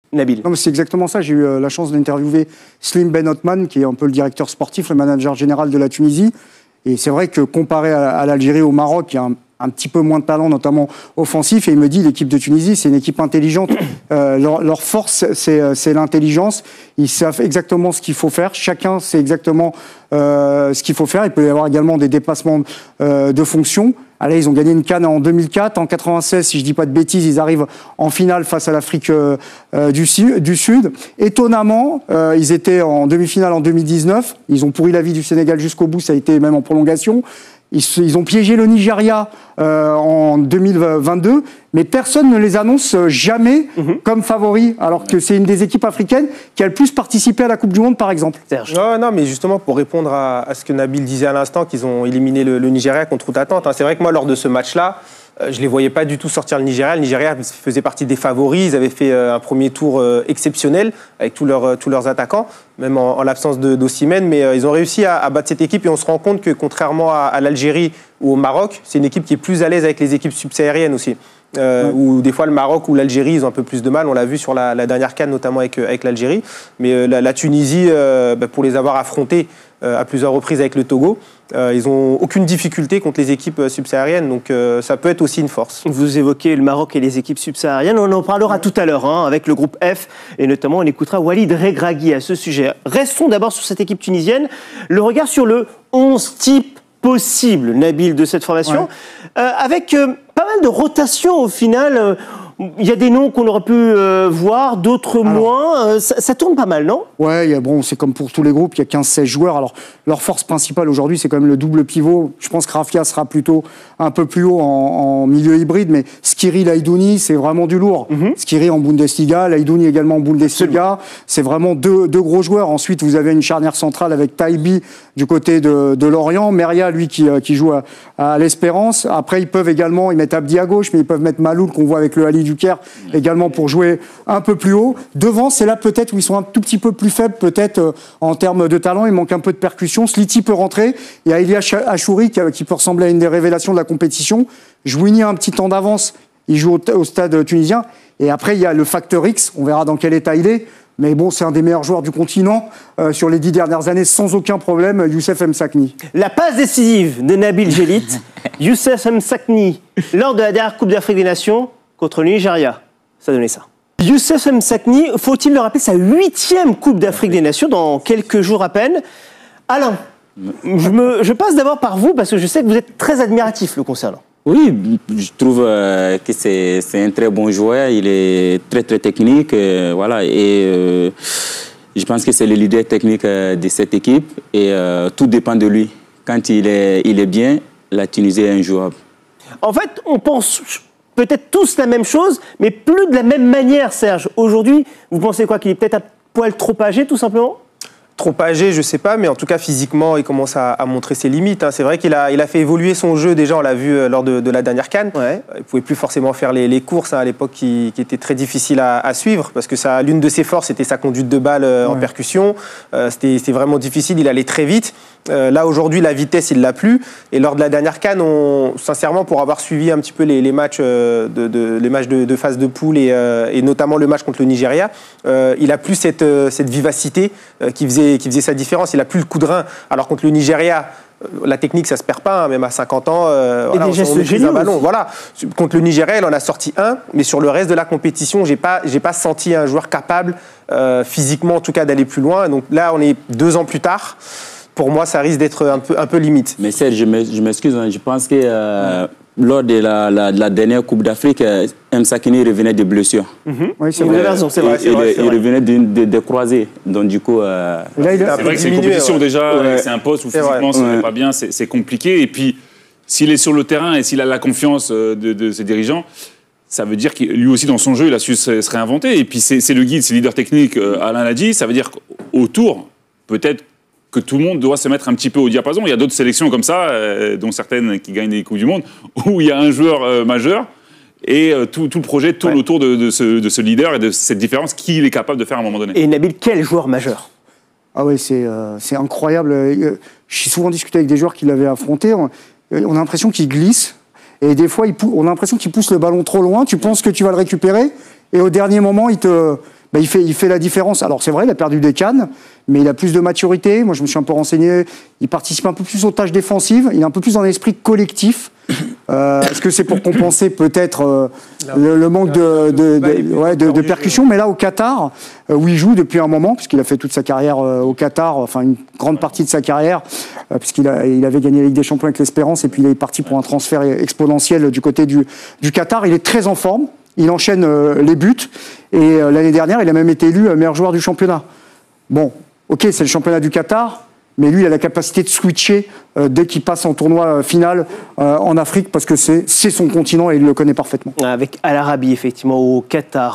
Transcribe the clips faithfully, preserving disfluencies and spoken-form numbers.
Nabil. C'est exactement ça. J'ai eu la chance d'interviewer Slim Ben Othman, qui est un peu le directeur sportif, le manager général de la Tunisie. Et c'est vrai que comparé à, à l'Algérie, au Maroc, il y a un, un petit peu moins de talent, notamment offensif. Et il me dit, l'équipe de Tunisie, c'est une équipe intelligente. Euh, leur, leur force, c'est l'intelligence. Ils savent exactement ce qu'il faut faire. Chacun sait exactement euh, ce qu'il faut faire. Il peut y avoir également des dépassements euh, de fonctions. Allez, ils ont gagné une CAN en deux mille quatre. En quatre-vingt-seize, si je ne dis pas de bêtises, ils arrivent en finale face à l'Afrique euh, euh, du, du Sud. Étonnamment, euh, ils étaient en demi-finale en deux mille dix-neuf. Ils ont pourri la vie du Sénégal jusqu'au bout. Ça a été même en prolongation. Ils, ils ont piégé le Nigeria euh, en deux mille vingt-deux, mais personne ne les annonce jamais mmh. comme favoris, alors que c'est une des équipes africaines qui a le plus participé à la Coupe du Monde, par exemple. Serge. Non, non, mais justement, pour répondre à, à ce que Nabil disait à l'instant, qu'ils ont éliminé le, le Nigeria contre toute attente, hein, c'est vrai que moi, lors de ce match-là, je ne les voyais pas du tout sortir le Nigeria. Le Nigeria faisait partie des favoris. Ils avaient fait un premier tour exceptionnel avec tous leurs, tous leurs attaquants, même en, en l'absence d'Osimhen. Mais ils ont réussi à, à battre cette équipe. Et on se rend compte que, contrairement à, à l'Algérie ou au Maroc, c'est une équipe qui est plus à l'aise avec les équipes subsahariennes aussi. Euh, ouais. Où des fois le Maroc ou l'Algérie, ils ont un peu plus de mal. On l'a vu sur la, la dernière CAN, notamment avec, avec l'Algérie. Mais euh, la, la Tunisie, euh, bah, pour les avoir affrontés euh, à plusieurs reprises avec le Togo, Euh, ils n'ont aucune difficulté contre les équipes subsahariennes, donc euh, ça peut être aussi une force. Vous évoquez le Maroc et les équipes subsahariennes, on en parlera tout à l'heure hein, avec le groupe F, et notamment on écoutera Walid Regragui à ce sujet. Restons d'abord sur cette équipe tunisienne, le regard sur le onze type possible, Nabil, de cette formation, ouais. euh, avec euh, pas mal de rotation au final. Euh, Il y a des noms qu'on aurait pu euh, voir, d'autres moins. Euh, ça, ça tourne pas mal, non? Ouais, bon, c'est comme pour tous les groupes, il y a quinze seize joueurs. Alors, leur force principale aujourd'hui, c'est quand même le double pivot. Je pense que Rafia sera plutôt un peu plus haut en, en milieu hybride, mais Skiri, Laïdouni, c'est vraiment du lourd. Mm-hmm. Skiri en Bundesliga, Laïdouni également en Bundesliga. C'est vraiment deux, deux gros joueurs. Ensuite, vous avez une charnière centrale avec Taibi du côté de, de Lorient. Meria, lui, qui, qui joue à, à l'Espérance. Après, ils peuvent également, ils mettent Abdi à gauche, mais ils peuvent mettre Maloul, qu'on voit avec le Ali du Caire, également pour jouer un peu plus haut. Devant, c'est là peut-être où ils sont un tout petit peu plus faibles, peut-être euh, en termes de talent. Il manque un peu de percussion. Sliti peut rentrer. Il y a Elia Achouri qui, qui peut ressembler à une des révélations de la compétition. Jouini a un petit temps d'avance. Il joue au, au stade tunisien. Et après, il y a le facteur X. On verra dans quel état il est. Mais bon, c'est un des meilleurs joueurs du continent euh, sur les dix dernières années, sans aucun problème, Youssef Msakni. La passe décisive de Nabil Djellit, Youssef Msakni, lors de la dernière Coupe d'Afrique des Nations, contre le Nigeria. Ça donnait ça. Youssef Msakni, faut-il le rappeler, sa huitième Coupe d'Afrique des Nations dans quelques jours à peine. Alain, je, me, je passe d'abord par vous parce que je sais que vous êtes très admiratif le concernant. Oui, je trouve euh, que c'est un très bon joueur. Il est très très technique, euh, voilà, et euh, je pense que c'est le leader technique euh, de cette équipe et euh, tout dépend de lui. Quand il est, il est bien, la Tunisie est injouable. En fait, on pense peut-être tous la même chose, mais plus de la même manière, Serge. Aujourd'hui, vous pensez quoi? Qu'il est peut-être un poil trop âgé, tout simplement? Trop âgé, je ne sais pas, mais en tout cas, physiquement, il commence à, à montrer ses limites. Hein. C'est vrai qu'il a, il a fait évoluer son jeu, déjà, on l'a vu euh, lors de, de la dernière CAN. Ouais. Il ne pouvait plus forcément faire les, les courses hein, à l'époque qui, qui étaient très difficiles à, à suivre, parce que ça, l'une de ses forces, c'était sa conduite de balle euh, ouais. en percussion. Euh, c'était vraiment difficile, il allait très vite. Euh, là, aujourd'hui, la vitesse, il ne l'a plus. Et lors de la dernière CAN, on, sincèrement, pour avoir suivi un petit peu les, les matchs, euh, de, de, les matchs de, de phase de poule et, euh, et notamment le match contre le Nigeria, euh, il n'a plus cette, euh, cette vivacité euh, qui, faisait, qui faisait sa différence. Il n'a plus le coup de rein. Alors contre le Nigeria, la technique, ça ne se perd pas, hein, même à cinquante ans. Euh, et voilà, des gestes géniaux. Un ballon. Voilà. Contre le Nigeria, il en a sorti un, mais sur le reste de la compétition, je n'ai pas, j'ai pas senti un joueur capable, euh, physiquement en tout cas, d'aller plus loin. Donc là, on est deux ans plus tard. Pour moi, ça risque d'être un peu, un peu limite. Mais Serge, je m'excuse, hein, je pense que euh, lors de la, la, de la dernière Coupe d'Afrique, euh, Msakni revenait de blessure. Mm-hmm. Oui, c'est vrai. raison, c'est vrai. Il, vrai, il, il revenait de, de, de croisés. Donc du coup... Euh... Là, il a c'est vrai que c'est une compétition ouais. déjà, ouais. c'est un poste où physiquement, ce n'est ouais. pas bien, c'est compliqué. Et puis, s'il est sur le terrain et s'il a la confiance de, de ses dirigeants, ça veut dire qu'il lui aussi, dans son jeu, il a su se, se réinventer. Et puis, c'est le guide, c'est le leader technique, euh, Alain l'a dit. Ça veut dire qu'autour, peut-être, que tout le monde doit se mettre un petit peu au diapason. Il y a d'autres sélections comme ça, euh, dont certaines qui gagnent des Coupes du Monde, où il y a un joueur euh, majeur et euh, tout, tout le projet tourne ouais. autour de, de, ce, de ce leader et de cette différence qu'il est capable de faire à un moment donné. Et Nabil, quel joueur majeur? Ah oui, c'est euh, incroyable. J'ai souvent discuté avec des joueurs qui l'avaient affronté. On, on a l'impression qu'il glisse et des fois, il on a l'impression qu'il pousse le ballon trop loin. Tu penses que tu vas le récupérer et au dernier moment, il te... ben, il, fait, il fait la différence. Alors c'est vrai, il a perdu des cannes, mais il a plus de maturité. Moi, je me suis un peu renseigné. Il participe un peu plus aux tâches défensives. Il est un peu plus dans l'esprit collectif. Euh, Est-ce que c'est pour compenser peut-être euh, le, le manque de, de, de, ouais, de, de percussion? Mais là, au Qatar, euh, où il joue depuis un moment, puisqu'il a fait toute sa carrière euh, au Qatar, enfin une grande partie de sa carrière, euh, puisqu'il a, il avait gagné la Ligue des Champions avec l'Espérance, et puis il est parti pour un transfert exponentiel du côté du, du Qatar. Il est très en forme. Il enchaîne euh, les buts. Et euh, l'année dernière, il a même été élu euh, meilleur joueur du championnat. Bon, ok, c'est le championnat du Qatar. Mais lui, il a la capacité de switcher euh, dès qu'il passe en tournoi euh, final euh, en Afrique, parce que c'est son continent et il le connaît parfaitement. Avec Al Arabi, effectivement, au Qatar.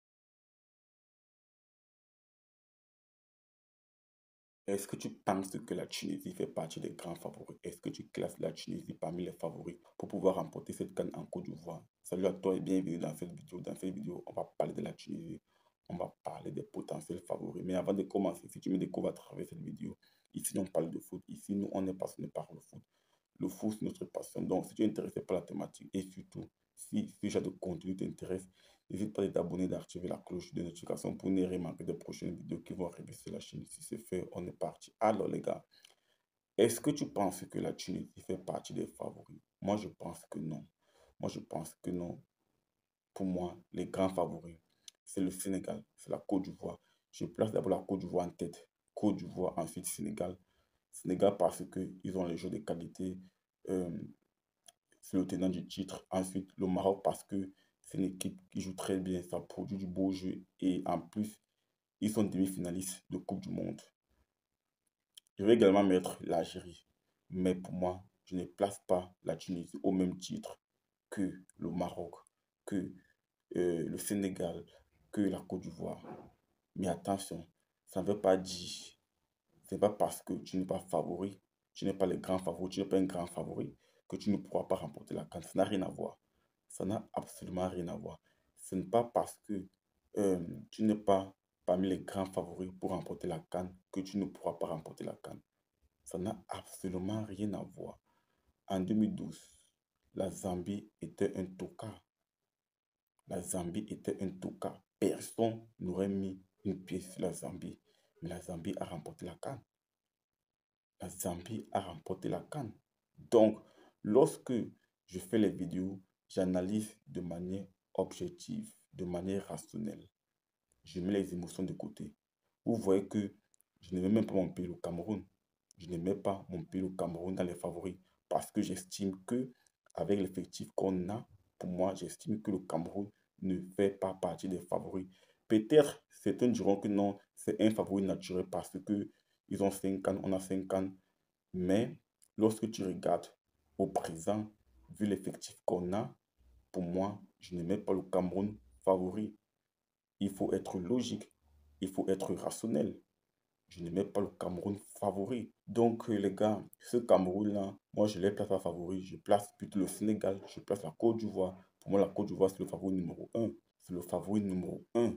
Est-ce que tu penses que la Tunisie fait partie des grands favoris? Est-ce que tu classes la Tunisie parmi les favoris pour pouvoir remporter cette CAN en Côte d'Ivoire? Salut à toi et bienvenue dans cette vidéo. Dans cette vidéo, on va parler de la Tunisie. On va parler des potentiels favoris. Mais avant de commencer, si tu me découvres à travers cette vidéo, ici on parle de foot. Ici, nous, on est passionné par le foot. Le foot, c'est notre passion. Donc, si tu es intéressé par la thématique et surtout, si ce genre de contenu t'intéresse, n'hésite pas à t'abonner, d'activer la cloche de notification pour ne rien manquer des prochaines vidéos qui vont arriver sur la chaîne. Si c'est fait, on est parti. Alors, les gars, est-ce que tu penses que la Tunisie fait partie des favoris? Moi, je pense que non. Moi, je pense que non. Pour moi, les grands favoris, c'est le Sénégal, c'est la Côte d'Ivoire. Je place d'abord la Côte d'Ivoire en tête. Côte d'Ivoire, ensuite Sénégal. Sénégal parce qu'ils ont les jeux de qualité. Euh, c'est le tenant du titre. Ensuite, le Maroc parce que c'est une équipe qui joue très bien. Ça produit du beau jeu. Et en plus, ils sont demi-finalistes de Coupe du Monde. Je vais également mettre l'Algérie. Mais pour moi, je ne place pas la Tunisie au même titre que le Maroc, que euh, le Sénégal, que la Côte d'Ivoire. Mais attention, ça ne veut pas dire, ce n'est pas parce que tu n'es pas favori, tu n'es pas le grand favori, tu n'es pas un grand favori, que tu ne pourras pas remporter la CAN. Ça n'a rien à voir. Ça n'a absolument rien à voir. Ce n'est pas parce que euh, tu n'es pas parmi les grands favoris pour remporter la CAN que tu ne pourras pas remporter la CAN. Ça n'a absolument rien à voir. En deux mille douze, la Zambie était un tocard. La Zambie était un toka. Personne n'aurait mis une pièce sur la Zambie. Mais la Zambie a remporté la CAN. La Zambie a remporté la CAN. Donc, lorsque je fais les vidéos, j'analyse de manière objective, de manière rationnelle. Je mets les émotions de côté. Vous voyez que je ne mets même pas mon pays, le Cameroun. Je ne mets pas mon pays, le Cameroun, dans les favoris. Parce que j'estime que, avec l'effectif qu'on a, pour moi, j'estime que le Cameroun ne fait pas partie des favoris. Peut-être certains diront que non, c'est un favori naturel parce qu'ils ont cinq ans, on a cinq ans. Mais lorsque tu regardes au présent, vu l'effectif qu'on a, pour moi, je ne mets pas le Cameroun favori. Il faut être logique, il faut être rationnel. Je ne mets pas le Cameroun favori. Donc, les gars, ce Cameroun-là, moi, je les place pas favori. Je place plutôt le Sénégal, je place la Côte d'Ivoire. Pour moi, la Côte d'Ivoire, c'est le favori numéro un. C'est le favori numéro un.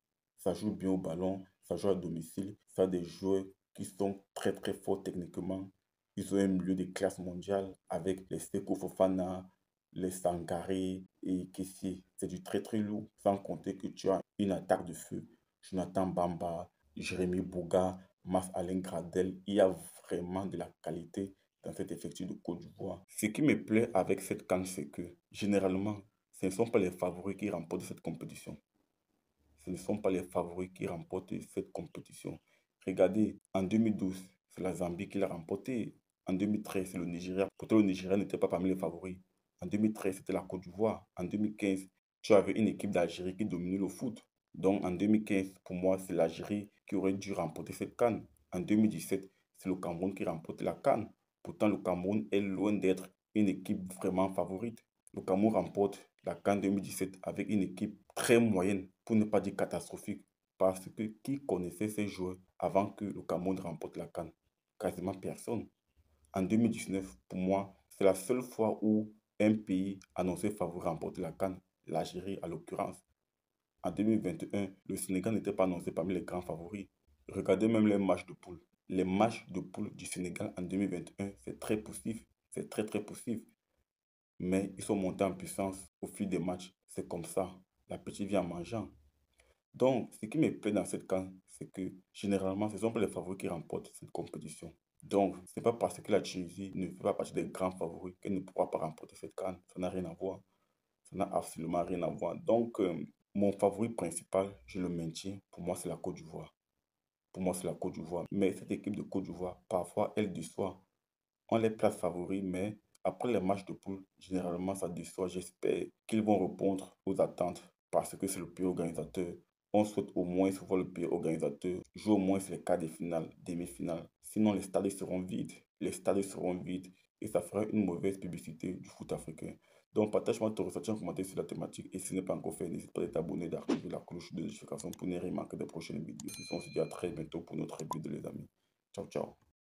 Ça joue bien au ballon, ça joue à domicile. Ça a des joueurs qui sont très, très forts techniquement. Ils ont un milieu de classe mondiale avec les Seko Fofana, les Sangaré et Kessie. C'est du très, très lourd. Sans compter que tu as une attaque de feu. Jonathan Bamba, Jérémy Bouga, Mas Alain Gradel, il y a vraiment de la qualité dans cet effectif de Côte d'Ivoire. Ce qui me plaît avec cette CAN, c'est que généralement, ce ne sont pas les favoris qui remportent cette compétition. Ce ne sont pas les favoris qui remportent cette compétition. Regardez, en deux mille douze, c'est la Zambie qui l'a remporté. En deux mille treize, c'est le Nigeria. Pourtant, le Nigeria n'était pas parmi les favoris. En deux mille treize, c'était la Côte d'Ivoire. En deux mille quinze, tu avais une équipe d'Algérie qui dominait le foot. Donc en deux mille quinze, pour moi, c'est l'Algérie qui aurait dû remporter cette CAN. En deux mille dix-sept, c'est le Cameroun qui remporte la CAN. Pourtant, le Cameroun est loin d'être une équipe vraiment favorite. Le Cameroun remporte la CAN deux mille dix-sept avec une équipe très moyenne, pour ne pas dire catastrophique. Parce que qui connaissait ces joueurs avant que le Cameroun remporte la CAN? Quasiment personne. En deux mille dix-neuf, pour moi, c'est la seule fois où un pays annoncé favori remporte la CAN, l'Algérie à l'occurrence. En deux mille vingt et un, le Sénégal n'était pas annoncé parmi les grands favoris. Regardez même les matchs de poule. Les matchs de poule du Sénégal en deux mille vingt et un, c'est très poussif. C'est très très poussif. Mais ils sont montés en puissance au fil des matchs. C'est comme ça. La petite vient en mangeant. Donc, ce qui me plaît dans cette CAN, c'est que généralement, ce sont pas les favoris qui remportent cette compétition. Donc, ce n'est pas parce que la Tunisie ne fait pas partie des grands favoris qu'elle ne pourra pas remporter cette CAN. Ça n'a rien à voir. Ça n'a absolument rien à voir. Donc, euh, mon favori principal, je le maintiens. Pour moi, c'est la Côte d'Ivoire. Pour moi, c'est la Côte d'Ivoire. Mais cette équipe de Côte d'Ivoire, parfois, elle déçoit. On les place favoris, mais après les matchs de poule, généralement, ça déçoit. J'espère qu'ils vont répondre aux attentes parce que c'est le pays organisateur. On souhaite au moins voir le pays organisateur jouer au moins les quarts de finale, demi-finale. Sinon, les stades seront vides. Les stades seront vides et ça fera une mauvaise publicité du foot africain. Donc, partage-moi ton ressenti en commentaire sur la thématique. Et si ce n'est pas encore fait, n'hésite pas à t'abonner, d'activer la cloche de notification pour ne rien manquer des prochaines vidéos. On se dit à très bientôt pour notre vidéo, les amis. Ciao, ciao.